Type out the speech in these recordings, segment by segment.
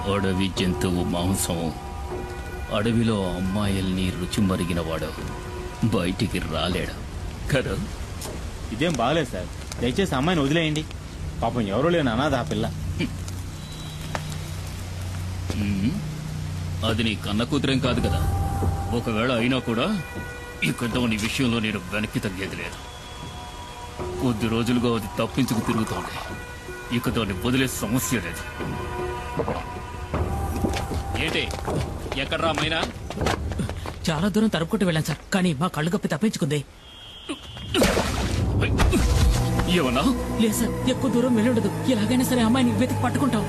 అడవి జంతువు మాంసం అడవిలో అమ్మాయిల్ని రుచి మరిగినవాడు బయటికి రాలేడు కదా. ఇదేం బాగలేదు సార్, దయచేసి అమ్మాయిని వదిలేయండి. పాపం ఎవరూ లేని అనాథ ఆ పిల్ల. అది నీ కన్న కూతురేం కాదు కదా. ఒకవేళ అయినా కూడా ఇక నీ విషయంలో నేను వెనక్కి తగ్గేది లేదు. కొద్ది రోజులుగా అది తప్పించుకు తిరుగుతోంది. ఇక దాన్ని వదిలే సమస్య లేదు. ఏంటి ఎక్కడ్రా మైనా? చాలా దూరం తరుపుకుంటూ వెళ్ళాను సార్, కానీ మా కళ్ళు కప్పి తప్పించుకుంది. ఏమన్నా? లేదు సార్, ఎక్కువ దూరం వెళ్ళుండదు. ఎలాగైనా సరే అమ్మాయిని వెతికి పట్టుకుంటాం.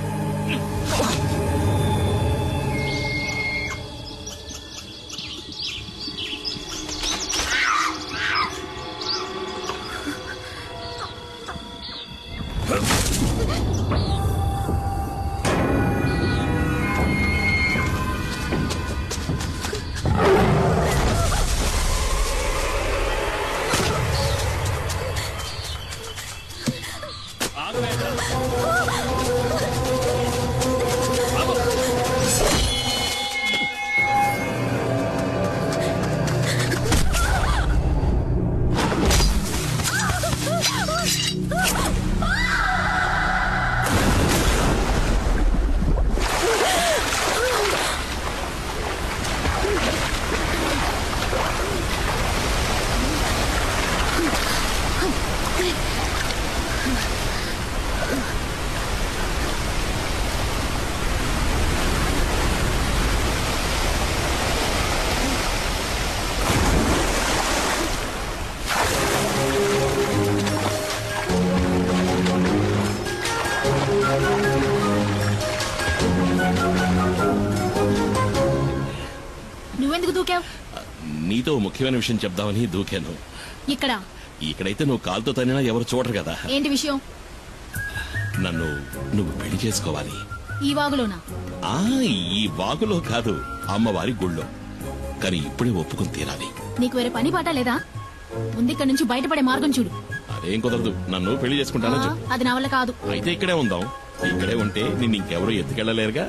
నువ్వెందుకు దూకావు? నీతో ముఖ్యమైన విషయం చెప్దామని దూకాను. ఇక్కడైతే నువ్వు కాలుతో తనినా ఎవరు చూడరు కదా. ఏంటి విషయం? నువ్వు పెళ్లి చేసుకోవాలి. ఈ వాగులోనా? ఈ వాగులో కాదు, అమ్మవారి గుళ్ళో. కానీ ఇప్పుడే ఒప్పుకుని తీరాలి. నీకు వేరే పని పాట లేదా? ముందు ఇక్కడ నుంచి బయటపడే మార్గం చూడు. అదేం కుదరదు. నన్ను పెళ్లి చేసుకుంటానని చెప్పు. అది నా వల్ల కాదు. అయితే ఇక్కడే ఉందాం. ఇక్కడే ఉంటే నిన్ను ఇంకెవరూ ఎత్తుకెళ్ళలేరుగా.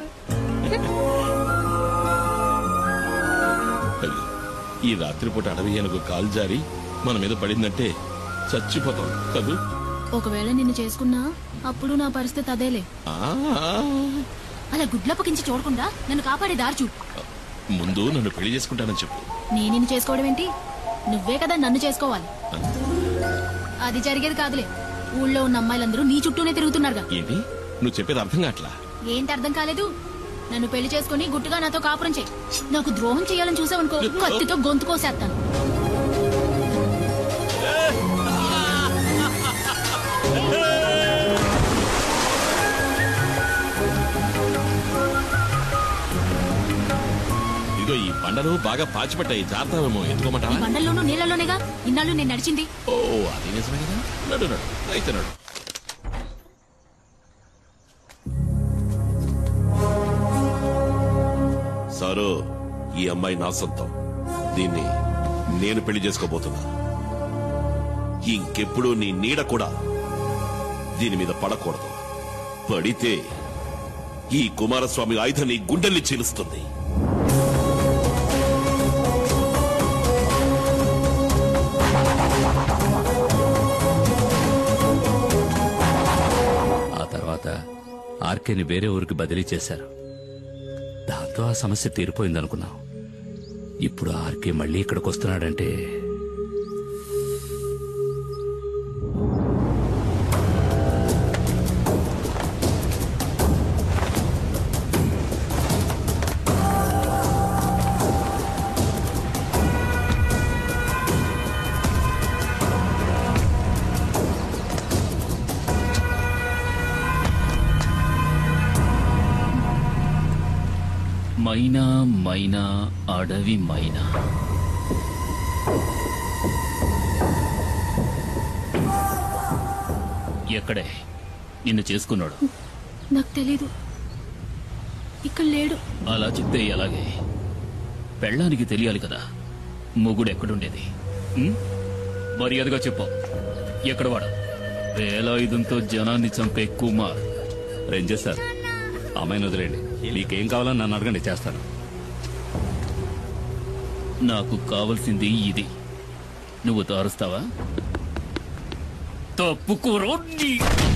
ఈ రాత్రిపూట అడవి ఏనుగు కాలు జారి మన మీద పడిందంటే చచ్చిపోతాం కదూ. ఒకవేళ నిన్ను చేసుకున్నా అప్పుడు నా పరిస్థితి అదేలే. అలా గుడ్లప్పకించి చూడకుండా నన్ను కాపాడే దారి చూడు. ముందు నన్ను పెళ్లి చేసుకుంటానని చెప్పు. నేను నిన్ను చేసుకోవడం ఏంటి? నువ్వే కదా నన్ను చేసుకోవాలి. అది జరిగేది కాదులే. ఊళ్ళో ఉన్న అమ్మాయిలందరూ నీ చుట్టూనే తిరుగుతున్నారుగా. ఏంటి నువ్వు చెప్పేది అర్థం కావట్లా? ఏంటి అర్థం కాలేదు? నన్ను పెళ్లి చేసుకుని గుట్టుగా నాతో కాపురం చేయి. నాకు ద్రోహం చేయాలని చూసావనుకో, కత్తితో గొంతు కోసేస్తాను. ఇదిగో ఈ బండలు బాగా పాచిపట్టాయి, జాగ్రత్తమేమో. ఎత్తుకోమంటావా? బండల్లోనూ నీళ్లలోనేగా ఇన్నాళ్ళు నేను నడిచింది. ఓ అది నిజమే కదా. నడు అయితే నడు. సారు, ఈ అమ్మాయి నా సొంతం. దీన్ని నేను పెళ్లి చేసుకోబోతున్నా. ఇంకెప్పుడు నీ నీడ కూడా దీని మీద పడకూడదు. పడితే ఈ కుమారస్వామి ఆయుధం నీ గుండెల్ని చీలుస్తుంది. ఆ తర్వాత ఆర్కేని వేరే ఊరికి బదిలీ చేశారు. దాంతో ఆ సమస్య తీరిపోయిందనుకున్నాం. ఇప్పుడు ఆర్కే మళ్ళీ ఇక్కడికి వస్తున్నాడంటే మైనా మైనా అడవి మైనా. ఎక్కడే నిన్ను చేసుకున్నాడు? నాకు తెలీదు, ఇక్కడ లేడు. అలా చెప్తే ఎలాగే? పెళ్ళానికి తెలియాలి కదా మొగుడు ఎక్కడుండేది. మర్యాదగా చెప్పు, ఎక్కడ వాడు? వేలాయుధంతో జనాన్ని చంపే కుమార్. రేంజర్ సార్, అమ్మాయిని వదిలేండి. మీకేం కావాలో నన్ను అడగండి, చేస్తాను. నాకు కావలసింది ఇది. నువ్వు తారుస్తావా? తప్పుకోరో నీ.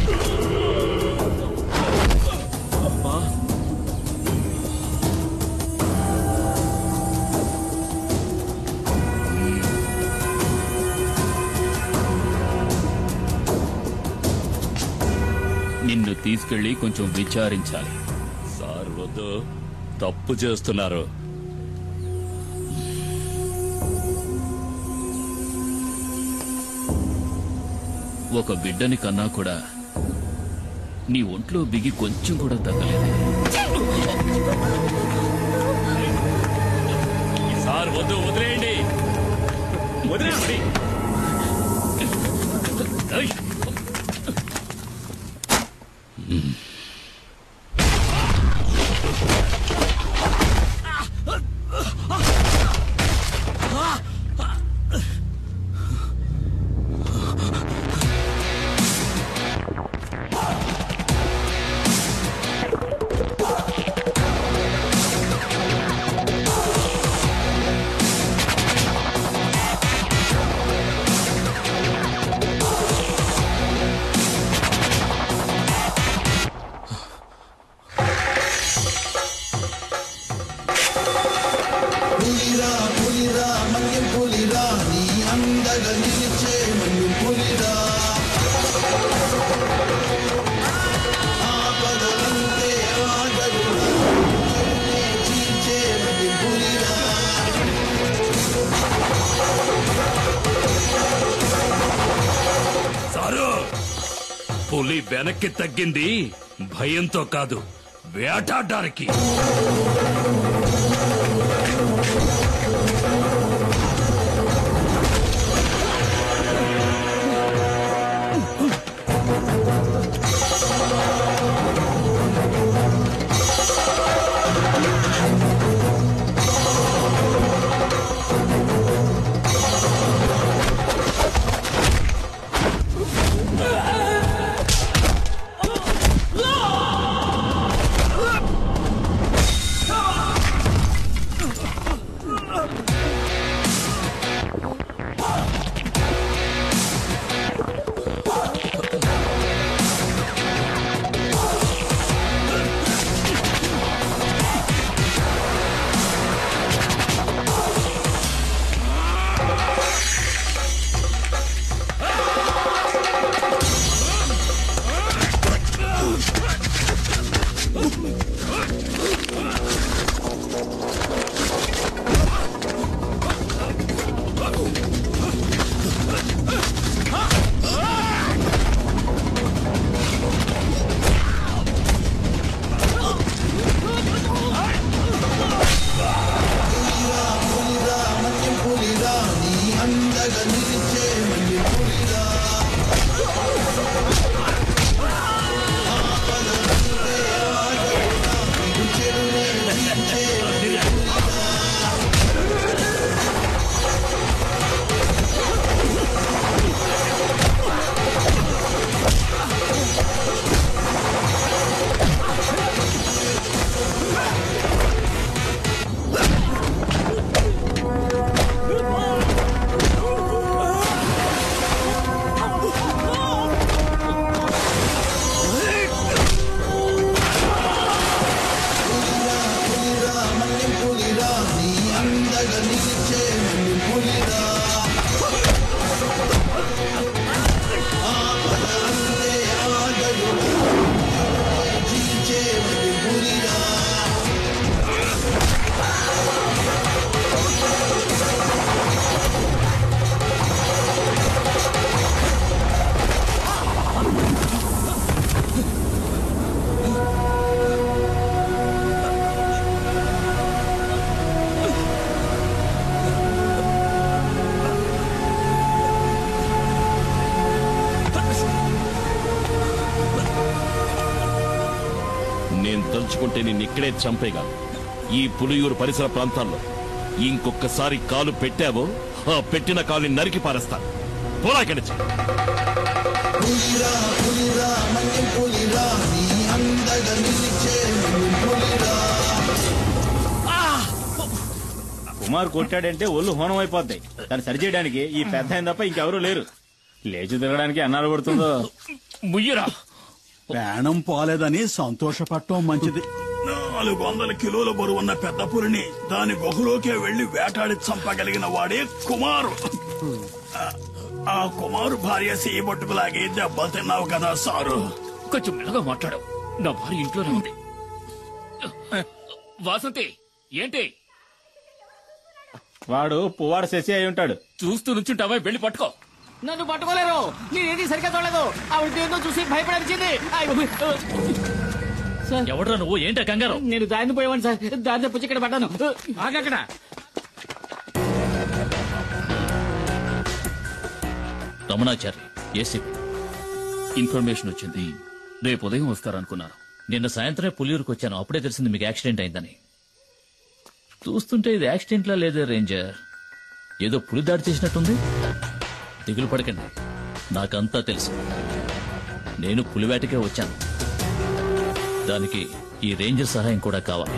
నిన్ను తీసుకెళ్లి కొంచెం విచారించాలి. సార్ వద్దు, తప్పు చేస్తున్నారు. ఒక బిడ్డని కన్నా కూడా నీ ఒంట్లో బిగి కొంచెం కూడా తగ్గలేదు. సార్ వద్దు, వదిలేయండి. వదిలేయండి. ఏయ్! పులి వెనక్కి తగ్గింది భయంతో కాదు, వేటాడడానికి. నేను తలుచుకుంటే నిన్నిక్కడే చంపేగా. ఈ పులియూరు పరిసర ప్రాంతాల్లో ఇంకొకసారి కాలు పెట్టావో ఆ పెట్టిన కాలుని నరికి పారేస్తాను. పోలా ఇక్కడి నుంచి. పులిరా పులిరా మన్యం పులిరా నీ అందగ నిలిచే పులిరా కుమార్ కొట్టాడంటే ఒళ్ళు హోనం అయిపోద్ది. దాన్ని సరిచేయడానికి ఈ పెద్ద ఆయన తప్ప ఇంకెవరూ లేరు. లేచి తిరగడానికి అన్నాడు పడుతుందో. ముయ్యరా ప్రాణం పోలేదని సంతోషపడటం మంచిది. 400 కిలోల బరువున్న పెద్ద పులిని దాని గుహలోకే వెళ్లి వేటాడి చంపగలిగిన వాడే కుమారు. ఆ కుమారు భార్య సీబొట్టుకులాగే దెబ్బలు తిన్నావు కదా సారు. కొంచెం మెల్లగా మాట్లాడు. నా భార్య ఇంట్లోనే ఉంది. వాసంతి ఏంటి? వాడు పువ్వాడు శశి అయి ఉంటాడు. చూస్తూ నుంచుంటావా? వెళ్ళి పట్టుకో. నన్ను పట్టుకోలేరు. నేనేది సరిగ్గా చూడలేదు. ఆవిడ దేంతో చూసి భయపడాల్సింది. ఎవడ్రా నువ్వు? ఏంటా కంగారు? నేను దారిని పోయేవాడిని సార్. దారిని పుచ్చి ఇక్కడ పడ్డాను. ఆగక్కడ. రమణాచారి ఏసీపీ. ఇన్ఫర్మేషన్ వచ్చింది. రేపు ఉదయం వస్తారనుకున్నారు. నిన్న సాయంత్రమే పులియూరుకు వచ్చాను. అప్పుడే తెలిసింది మీకు యాక్సిడెంట్ అయిందని. చూస్తుంటే ఇది యాక్సిడెంట్ లా లేదే రేంజర్. ఏదో పులి దాడి చేసినట్టుంది. దిగులు పడకండి, నాకంతా తెలుసు. నేను పులివేటకే వచ్చాను. దానికి ఈ రేంజర్ సహాయం కూడా కావాలి.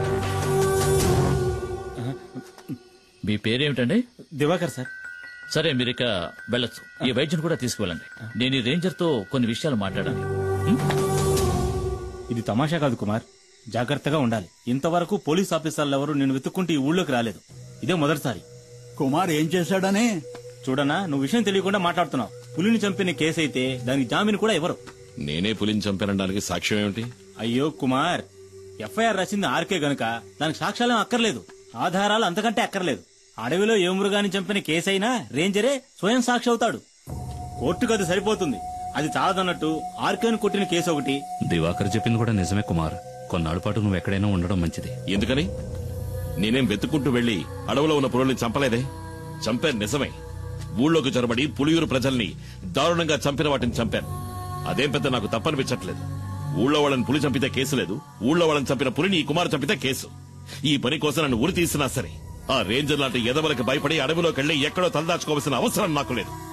మీ పేరేమిటండి? దివాకర్ సార్. సరే, మీరిక వెళ్ళొచ్చు. ఈ వైద్యుని కూడా తీసుకువెళ్ళండి. నేను ఈ రేంజర్ తో కొన్ని విషయాలు మాట్లాడాలి. ఇది తమాషా కాదు కుమార్, జాగ్రత్తగా ఉండాలి. ఇంతవరకు పోలీస్ ఆఫీసర్లు ఎవరు నేను వెతుక్కుంటూ ఈ ఊళ్ళోకి రాలేదు. ఇదే మొదటిసారి. కుమార్ ఏం చేశాడని? చూడనా, నువ్వు విషయం తెలియకుండా మాట్లాడుతున్నావు. పులిని చంపిన కేసు అయితే దానికి జామీన్ కూడా ఎవరు? నేనే పులిని చంపానడానికి సాక్ష్యం ఏమిటి? అయ్యో కుమార్, ఎఫ్ఐఆర్ రాసింది ఆర్కే గనుక దానికి సాక్ష్యాలేం అక్కర్లేదు. ఆధారాలు అంతకంటే అక్కర్లేదు. అడవిలో ఏ మృగాన్ని చంపిన కేసైనా రేంజరే స్వయం సాక్షి అవుతాడు. కోర్టుకు అది సరిపోతుంది. అది చాలదన్నట్టు ఆర్కేను కొట్టిన కేసు ఒకటి. దివాకర్ చెప్పింది కూడా నిజమే కుమార్. కొన్నాళ్ళ పాటు నువ్వు ఎక్కడైనా ఉండడం మంచిది. ఎందుకని? నేనేం వెతుక్కుంటూ వెళ్లి అడవులో ఉన్న పులుల్ని చంపలేదే. చంపాను నిజమే. ఊళ్ళోకి చొరబడి పులియూరు ప్రజల్ని దారుణంగా చంపిన వాటిని చంపాను. అదేం పెద్ద నాకు తప్పనిపించట్లేదు. ఊళ్ళో వాళ్ళని పులి చంపితే కేసు లేదు. ఊళ్ళో వాళ్ళని చంపిన పులిని ఈ కుమార్ చంపితే కేసు. ఈ పని కోసం నన్ను ఉరి తీసినా సరే ఆ రేంజర్ లాంటి ఎదవలకు భయపడి అడవిలోకి వెళ్లి ఎక్కడో తలదాచుకోవాల్సిన అవసరం నాకు లేదు.